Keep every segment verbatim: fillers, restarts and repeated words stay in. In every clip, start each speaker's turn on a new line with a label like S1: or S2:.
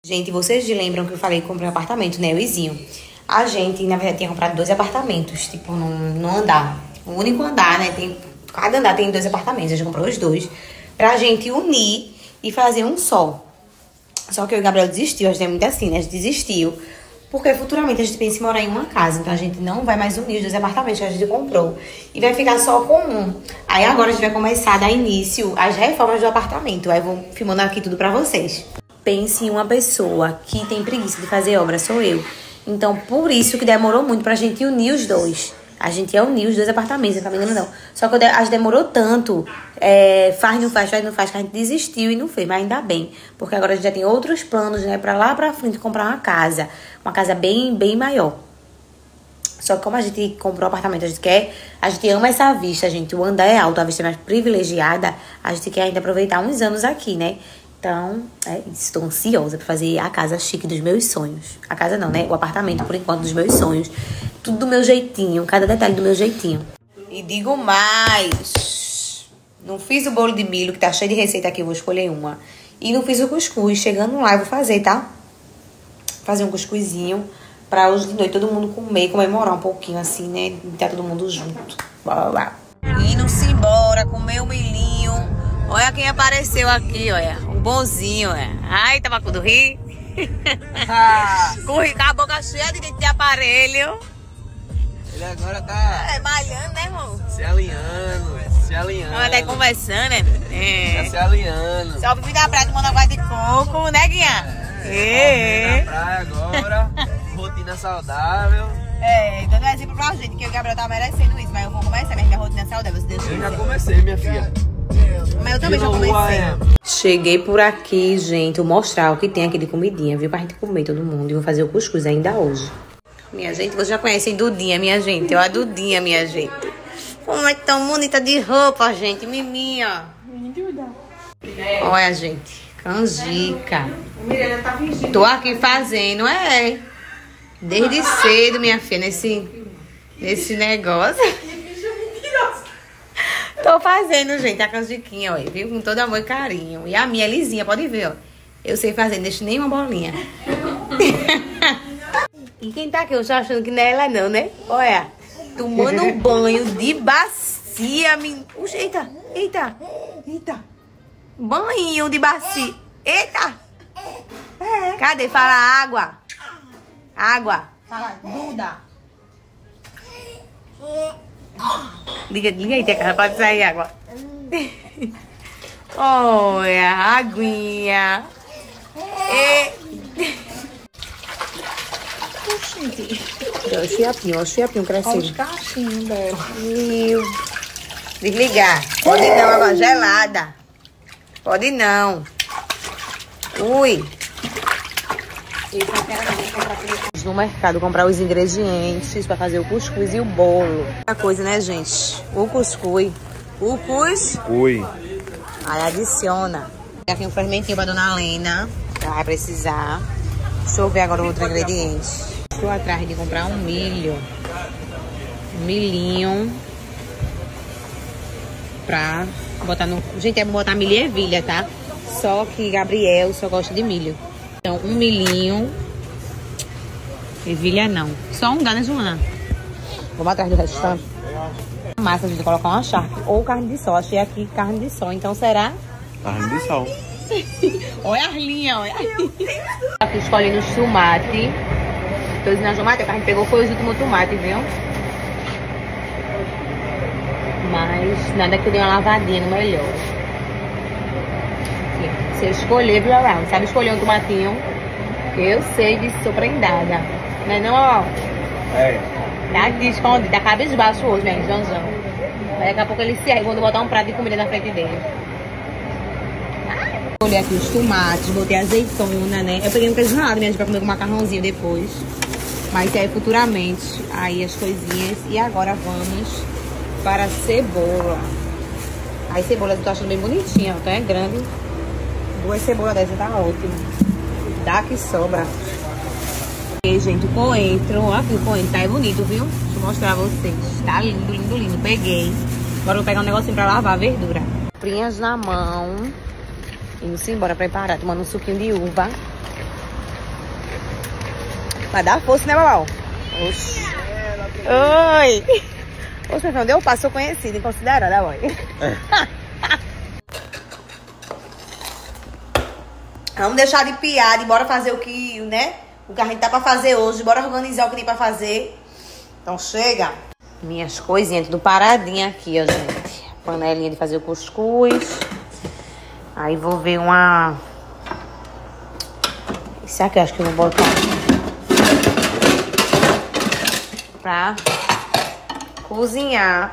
S1: Gente, vocês lembram que eu falei que comprei um apartamento, né, o Izinho? A gente, na verdade, tinha comprado dois apartamentos, tipo, num, num andar. O único andar, né, tem, cada andar tem dois apartamentos, a gente comprou os dois. Pra gente unir e fazer um só. Só que eu e o Gabriel desistiu, a gente é muito assim, né, a gente desistiu. Porque futuramente a gente pensa em morar em uma casa, então a gente não vai mais unir os dois apartamentos que a gente comprou. E vai ficar só com um. Aí agora a gente vai começar a dar início às reformas do apartamento. Aí eu vou filmando aqui tudo pra vocês. Pense em uma pessoa que tem preguiça de fazer obra, sou eu. Então, por isso que demorou muito pra gente unir os dois. A gente ia unir os dois apartamentos, não tá me enganando não. Só que a gente demorou tanto, é, faz, não faz, faz, não faz, que a gente desistiu e não fez. Mas ainda bem, porque agora a gente já tem outros planos, né, pra lá pra frente comprar uma casa. Uma casa bem, bem maior. Só que como a gente comprou um apartamento, a gente quer, a gente ama essa vista, gente. O andar é alto, a vista é mais privilegiada. A gente quer ainda aproveitar uns anos aqui, né? Então, é, estou ansiosa para fazer a casa chique dos meus sonhos. A casa não, né? O apartamento, por enquanto, dos meus sonhos. Tudo do meu jeitinho, cada detalhe do meu jeitinho. E digo mais. Não fiz o bolo de milho, que tá cheio de receita aqui, eu vou escolher uma. E não fiz o cuscuz. Chegando lá, eu vou fazer, tá? Fazer um cuscuzinho pra hoje de noite todo mundo comer, comemorar um pouquinho assim, né? Tá todo mundo junto. Bora lá. Indo-se embora, comer o milhinho. Olha quem apareceu aqui, olha. O bonzinho, olha. Ai, tabaco do rio. Ah. Corri com a boca cheia de dente de aparelho.
S2: Ele agora tá...
S1: É, malhando, né, irmão?
S2: Se alinhando, se alinhando.
S1: Ela tá conversando, né? É.
S2: Tá se alinhando.
S1: Só o pipi da praia tomando água de coco, né, Guinha?
S2: É. é. Na praia agora, rotina saudável.
S1: É, dando um exemplo pra gente, que o Gabriel tá merecendo isso. Mas eu vou começar a minha rotina saudável, se Deus quiser.
S2: Eu já comecei, minha filha.
S1: Mas eu também já comecei. Cheguei por aqui, gente, vou mostrar o que tem aqui de comidinha, viu? Pra gente comer todo mundo. E vou fazer o cuscuz ainda hoje. Minha gente, vocês já conhecem Dudinha, minha gente. Eu a Dudinha, minha gente. Como é tão bonita de roupa, gente. Miminha. Olha, gente. Canjica. Tô aqui fazendo, é. Desde cedo, minha filha, nesse, nesse negócio. Tô fazendo, gente, a canjiquinha, ó, viu? Com todo amor e carinho. E a minha é lisinha, pode ver, ó. Eu sei fazer, não deixo nenhuma bolinha. E quem tá aqui, eu tô achando que não é ela não, né? Olha, tomando um banho de bacia, min... Puxa, eita, eita, eita. Banho de bacia. Eita. Cadê? Fala água. Água. Fala, Duda. Liga, liga aí, Teca, pode sair água. Olha, aguinha. E... Olha o chiapinho, olha o chiapinho crescendo. Olha os cachinhos dela. Meu. Desligar. Pode não, água gelada. Pode não. Ui. No mercado comprar os ingredientes para fazer o cuscuz e o bolo. A coisa, né, gente? O cuscuz. O cuscuz. Aí adiciona. Aqui um fermentinho para dona Lena. Ela vai precisar. Deixa eu ver agora o outro ingrediente. Estou atrás de comprar um milho. Um milhinho. Pra botar no... Gente, é botar milho e ervilha, tá? Só que Gabriel só gosta de milho. Então, um milhinho. Ervilha não. Só um dá, né, Joana? Vamos atrás do restante. Massa, a gente colocar uma charque ou carne de sol. Achei aqui carne de sol, então será?
S2: Carne de sol.
S1: Olha a linha, olha. Aqui escolhendo os tomates. Tô dizendo as tomates, a gente pegou foi os últimos tomates, viu? Mas nada que dê uma lavadinha no melhor. Aqui. Você escolher, viu, Around? Sabe escolher um tomatinho? Eu sei de surpreendada. Não é não, ó?
S2: É.
S1: Tá aqui escondido, tá cabisbaixo hoje, né, Joãozão? Aí daqui a pouco ele se ergue quando botar um prato de comida na frente dele. Olhei aqui os tomates, botei azeitona, né? Eu peguei um queijo ralado, minha gente, pra comer com macarrãozinho depois. Mas isso aí futuramente, aí as coisinhas. E agora vamos para a cebola. Aí cebola eu tô achando bem bonitinha, então é grande. Duas cebolas dessas tá ótimo. Dá que sobra. E, gente, o coentro, aqui o coentro tá bonito, viu? Deixa eu mostrar a vocês. Tá lindo, lindo, lindo. Peguei. Agora eu vou pegar um negocinho pra lavar a verdura. Frinhas na mão. Indo-se embora preparar, tomando um suquinho de uva. Vai dar força, né, Babau? Oxi. Oi. Oxe, meu filho, onde eu passo, sou conhecida e considerada, boy. Vamos deixar de piada e bora fazer o que, né? O que a gente tá pra fazer hoje. Bora organizar o que tem pra fazer. Então chega. Minhas coisinhas tudo paradinha aqui, ó, gente. Panelinha de fazer o cuscuz. Aí vou ver uma... Esse aqui eu acho que eu vou botar pra cozinhar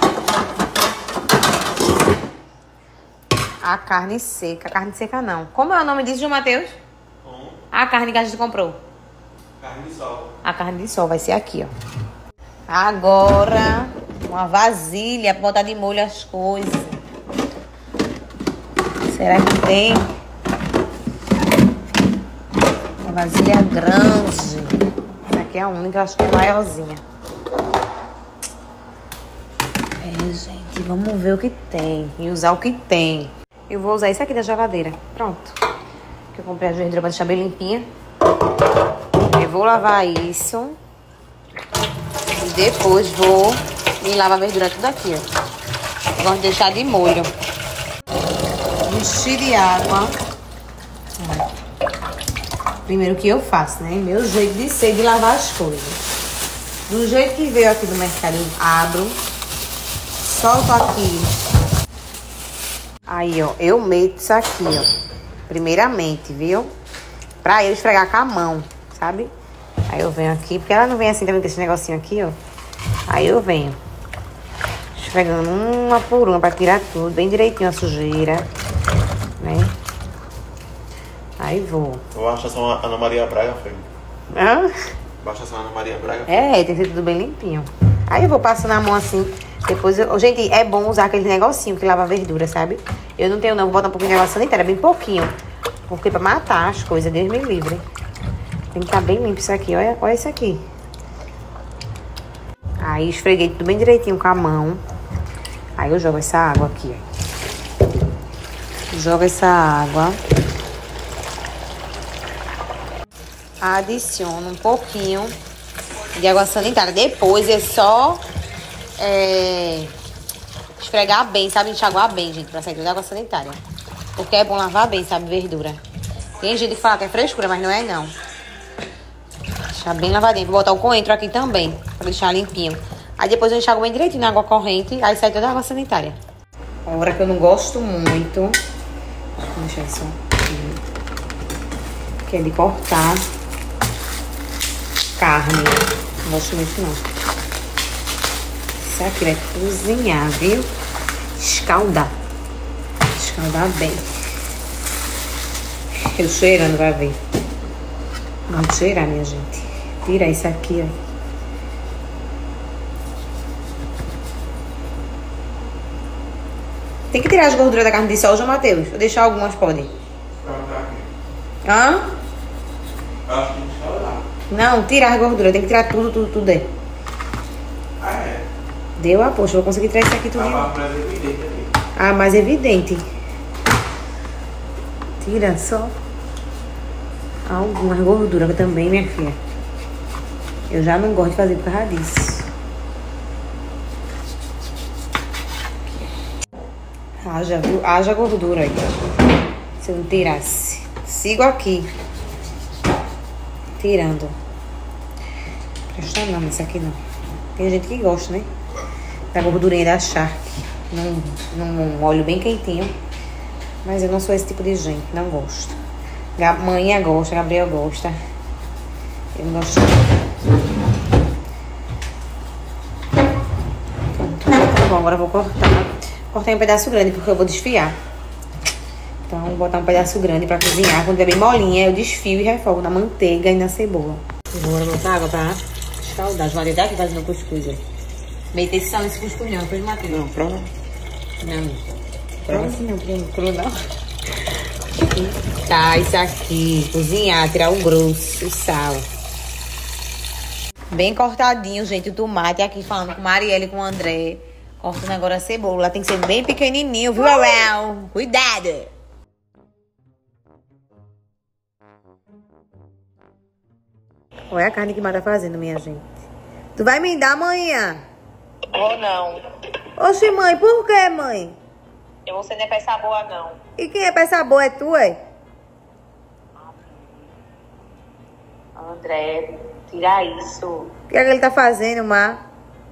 S1: a carne seca. Carne seca não. Como é o nome disso, João Matheus? Como? A carne que a gente comprou.
S2: Carne de sol.
S1: A carne de sol vai ser aqui, ó. Agora, uma vasilha pra botar de molho as coisas. Será que tem? Uma vasilha grande. Essa aqui é a única, acho que é maiorzinha. É, gente, vamos ver o que tem. E usar o que tem. Eu vou usar isso aqui da geladeira. Pronto. Que eu comprei a verduras pra deixar bem limpinha. Eu vou lavar isso. E depois vou me lavar a verdura tudo aqui, ó. Gosto de deixar de molho. Encher de água. Primeiro o que eu faço, né? Meu jeito de ser de lavar as coisas. Do jeito que veio aqui do mercado, eu abro. Solto aqui. Aí, ó. Eu meto isso aqui, ó. Primeiramente, viu? Pra eu esfregar com a mão, sabe? Aí eu venho aqui, porque ela não vem assim também com esse negocinho aqui, ó. Aí eu venho esfregando uma por uma pra tirar tudo, bem direitinho a sujeira, né? Aí vou.
S2: Eu acho essa Ana Maria Braga, filho.
S1: Hã?
S2: Baixa essa Ana Maria Braga.
S1: É, tem que ser tudo bem limpinho. Aí eu vou passando a mão assim. Depois, eu... gente, é bom usar aquele negocinho que lava a verdura, sabe? Eu não tenho não, vou botar um pouquinho de água sanitária, bem pouquinho. Porque pra matar as coisas, Deus me livre. Tem que estar bem limpo isso aqui, olha, olha isso aqui. Aí esfreguei tudo bem direitinho com a mão. Aí eu jogo essa água aqui, ó. Jogo essa água. Adiciono um pouquinho de água sanitária. Depois é só é, esfregar bem, sabe? Enxaguar bem, gente, pra sair toda a água sanitária. Porque é bom lavar bem, sabe? Verdura. Tem gente que fala que é frescura, mas não é não. Deixar bem lavadinho. Vou botar o coentro aqui também, pra deixar limpinho. Aí depois eu enxago bem direitinho na água corrente, aí sai toda a água sanitária. Agora que eu não gosto muito, vou deixar isso aqui, que é de cortar carne. Não gosto muito não. Isso aqui vai cozinhar, viu? Escaldar. Escaldar bem. Eu cheirando, vai ver. Vamos cheirar, minha gente. Tira isso aqui, ó. Tem que tirar as gorduras da carne de sol, João Matheus? Ou deixar algumas, pode? Hã?
S2: Acho que não lá.
S1: Não, tirar as gorduras. Tem que tirar tudo, tudo, tudo aí.
S2: Ah, é?
S1: Deu, ah, poxa, eu vou conseguir tirar isso aqui tudo.
S2: Ah, mais evidente aqui.
S1: Ah, mais evidente. Tira só algumas gorduras também, minha filha. Eu já não gosto de fazer por causa disso. Haja, viu? Haja gordura aí. Se eu não tirasse. Sigo aqui. Tirando. Presta não, isso aqui não. Tem gente que gosta, né? Da gordurinha da charque. Num, num óleo bem quentinho. Mas eu não sou esse tipo de gente. Não gosto. Mãe gosta, Gabriel gosta. Eu não gosto. Tá bom, agora eu vou cortar. Cortei um pedaço grande porque eu vou desfiar. Então, vou botar um pedaço grande pra cozinhar. Quando tiver bem molinha, eu desfio e refogo na manteiga e na cebola. Agora eu vou botar água pra escaldar. As madeiras aqui fazendo cuscuz. Meter sal nesse cuscuz não, depois matei.
S2: Não, prova.
S1: Não. Prova assim não, cru, cru não. Tá, isso aqui. Cozinhar, tirar o grosso, o sal. Bem cortadinho, gente, o tomate. Aqui falando com Marielle e com o André. Cortando agora a cebola. Tem que ser bem pequenininho, viu, Arel? Cuidado! Olha a carne que Má tá fazendo, minha gente. Tu vai me dar amanhã?
S3: Vou não.
S1: Oxi, mãe, por que, mãe?
S3: Eu você não é peça boa, não.
S1: E quem é peça boa? É tu, é?
S3: André, tira isso.
S1: O que é que ele tá fazendo, Má?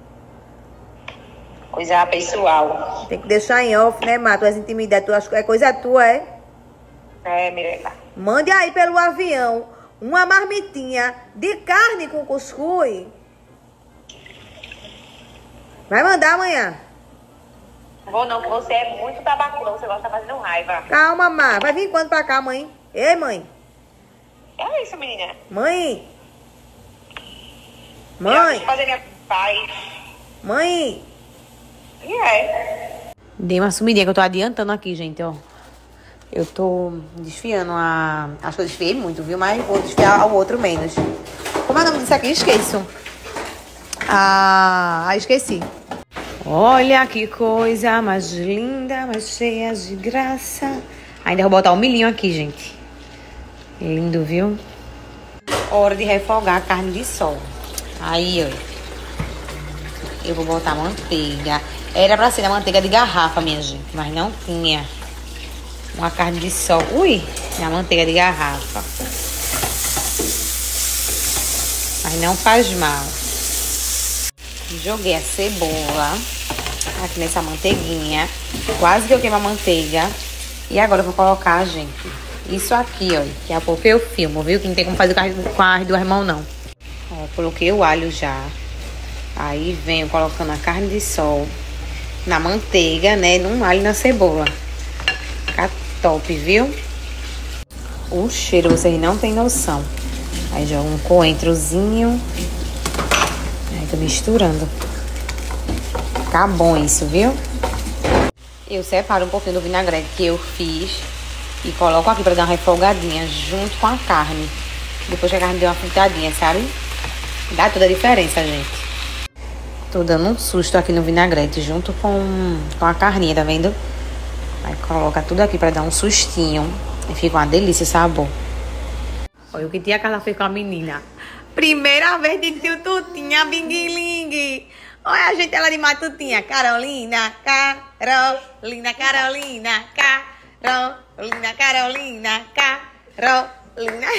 S3: Coisa pessoal.
S1: Tem que deixar em off, né, Má? Tuas intimidades, tu acha que é coisa tua, é?
S3: É, Mirella.
S1: Mande aí pelo avião uma marmitinha de carne com cuscuz. Vai mandar amanhã.
S3: Vou não, que você é muito tabaculão. Você gosta fazendo raiva.
S1: Calma, Má. Vai vir quando pra cá, mãe? Ei, mãe.
S3: É isso, menina.
S1: Mãe.
S3: Eu
S1: Mãe.
S3: vou fazer minha pai.
S1: Mãe.
S3: E é.
S1: Dei uma sumidinha que eu tô adiantando aqui, gente, ó. Eu tô desfiando a... Acho que eu desfiei muito, viu? Mas vou desfiar ao outro menos. Como é o nome disso aqui? Esqueço. Ah, esqueci. Olha que coisa mais linda, mais cheia de graça. Ainda vou botar um milhinho aqui, gente. Lindo, viu? Hora de refogar a carne de sol. Aí, ó. Eu vou botar manteiga. Era pra ser a manteiga de garrafa, minha gente. Mas não tinha. Uma carne de sol. Ui! A manteiga de garrafa. Mas não faz mal. Joguei a cebola aqui nessa manteiguinha. Quase que eu queimo a manteiga. E agora eu vou colocar, gente, isso aqui, ó. Que é porque eu filmo, viu? Que não tem como fazer com as duas mãos, não. Ó, coloquei o alho já. Aí venho colocando a carne de sol na manteiga, né? No alho e na cebola. Fica top, viu? O cheiro, vocês não têm noção. Aí jogo um coentrozinho. Aí tô misturando. Fica bom isso, viu? Eu separo um pouquinho do vinagrete que eu fiz e coloco aqui pra dar uma refogadinha junto com a carne. Depois que a carne deu uma fritadinha, sabe? Dá toda a diferença, gente. Tô dando um susto aqui no vinagrete junto com, com a carninha, tá vendo? Aí coloca tudo aqui pra dar um sustinho. E fica uma delícia o sabor. Olha o que tia Carla fez com a menina. Primeira vez de tututinha, bing-ling. Olha a gente, ela de matutinha. Carolina, Carolina, Carolina, Carolina, Carolina, Carolina.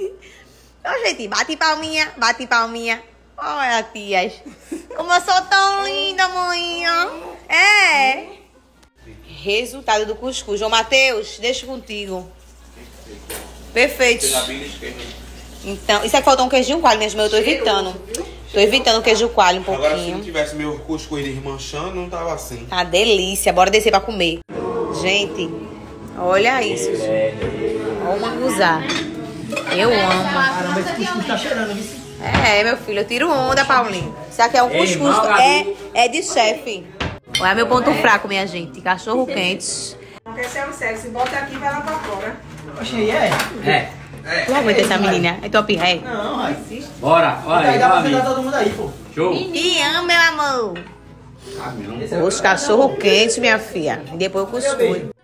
S1: Ó, gente, bate palminha, bate palminha. Olha, tias. Como eu sou tão linda, mãe. É. Resultado do cuscuz. João Matheus, deixa contigo. Perfeito. Então, isso aqui faltou um queijinho coalho, mesmo. Eu tô evitando. Tô evitando o queijo coalho um pouquinho.
S4: Agora, se não tivesse meu cuscuz desmanchando, não tava assim.
S1: Tá delícia. Bora descer pra comer. Gente, olha isso. Olha o manguzá. Eu amo.
S5: Caramba, esse cuscuz tá cheirando, viu?
S1: É, meu filho, eu tiro onda, Paulinho. Isso aqui é um cuscuz, é, é de chefe. Olha meu ponto fraco, minha gente. Cachorro quente.
S6: Não quer ser um sério, se bota aqui e vai lá pra fora.
S5: Oxe, aí é?
S2: É.
S1: Tu aguenta essa menina? É top ré.
S5: Não, vai.
S2: Bora, olha
S5: Aí
S2: aí,
S5: dá pra
S2: vai,
S5: sentar todo mundo aí, pô.
S2: show.
S1: Te amo, meu amor.
S2: Ah, não.
S1: Os cachorro quente, minha filha. E depois o cuscuz.